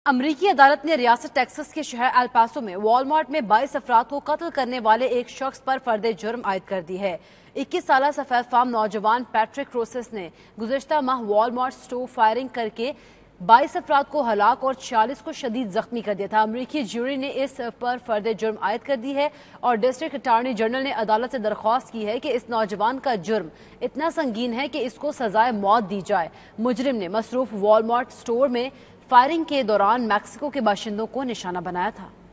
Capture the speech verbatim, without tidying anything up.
अमरीकी अदालत ने रियासत टेक्सास के शहर एल पासो में वॉलमार्ट में बाईस अफराद को कत्ल करने वाले एक शख्स पर फर्द जुर्म आयद कर दी है। इक्कीस साल सफेद फार्म नौजवान पैट्रिक रोसेस ने गुज़श्ता माह वॉलमार्ट स्टोर फायरिंग करके बाईस अफराद को हलाक और छियालीस को शदीद जख्मी कर दिया था। अमरीकी ज्यूरी ने इस पर फर्द जुर्म आयद कर दी है और डिस्ट्रिक्ट अटार्नी जनरल ने अदालत से दरख्वास्त की है कि इस नौजवान का जुर्म इतना संगीन है कि इसको सजाए मौत दी जाए। मुजरिम ने मसरूफ वॉलमार्ट स्टोर में फायरिंग के दौरान मैक्सिको के बाशिंदों को निशाना बनाया था।